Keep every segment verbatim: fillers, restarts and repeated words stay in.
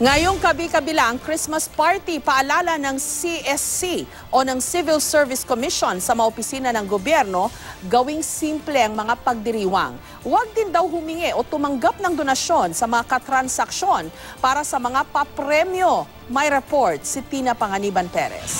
Ngayong kabi-kabila ang Christmas party, paalala ng C S C o ng Civil Service Commission sa mga opisina ng gobyerno, gawing simple ang mga pagdiriwang. Huwag din daw humingi o tumanggap ng donasyon sa mga katransaksyon para sa mga papremyo. May report si Tina Panganiban Perez.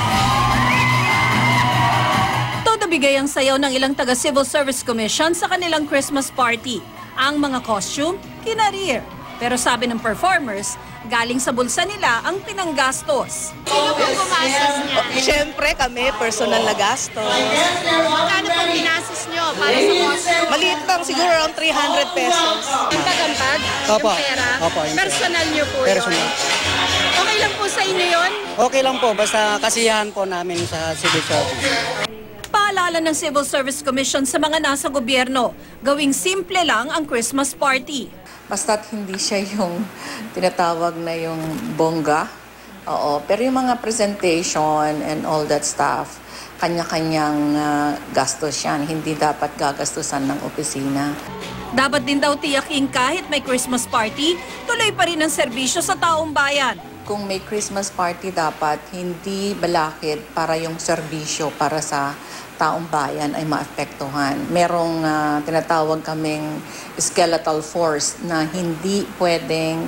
Todo bigay ang sayaw ng ilang taga-Civil Service Commission sa kanilang Christmas party. Ang mga costume, kinarir. Pero sabi ng performers, galing sa bulsa nila ang pinanggastos. Sino pong gumastos niya? Siyempre kami, personal na gastos. Magkano pong ginastos nyo para sa costume? Maliit lang, siguro around three hundred pesos. Ang tagampag? Opo. Yung pera? Opo, yung pera. Personal nyo po Personal. yun? Okay lang po sa inyo yun? Okay lang po, basta kasiyahan po namin sa civil service. Paalala ng Civil Service Commission sa mga nasa gobyerno, gawing simple lang ang Christmas party. Basta't hindi siya yung tinatawag na yung bongga. Oo. Pero yung mga presentation and all that stuff, kanya-kanyang uh, gastos yan. Hindi dapat gagastusan ng opisina. Dapat din daw tiyakin kahit may Christmas party, tuloy pa rin ang serbisyo sa taong bayan. Kung may Christmas party, dapat hindi balakid para yung serbisyo para sa taong bayan ay maapektuhan. Merong uh, tinatawag kaming skeletal force na hindi pwedeng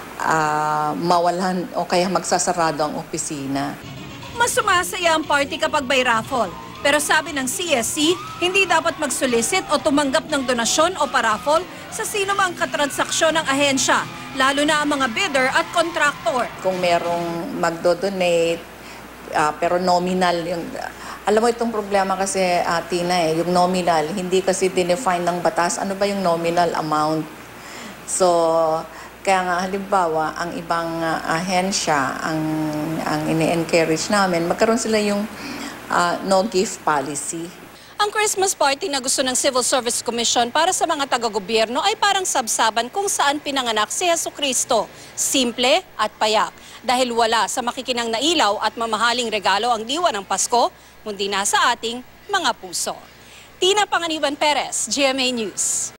uh, mawalan o kaya magsasarado ang opisina. Mas sumasaya ang party kapag may raffle. Pero sabi ng C S C, hindi dapat mag-solicit o tumanggap ng donasyon o paraffle sa sino mang katransaksyon ng ahensya, lalo na ang mga bidder at contractor. Kung merong magdo-donate, uh, pero nominal yung... Alam mo itong problema kasi, uh, Tina, eh, yung nominal, hindi kasi dinefine ng batas. Ano ba yung nominal amount? So, kaya nga halimbawa, ang ibang uh, ahensya, ang, ang ini-encourage namin, magkaroon sila yung uh, no-gift policy. Ang Christmas party na gusto ng Civil Service Commission para sa mga taga-gobyerno ay parang sabsaban kung saan pinanganak si Jesucristo. Simple at payak. Dahil wala sa makikinang na ilaw at mamahaling regalo ang diwa ng Pasko, kundi nasa ating mga puso. Tina Panganiban Perez, G M A News.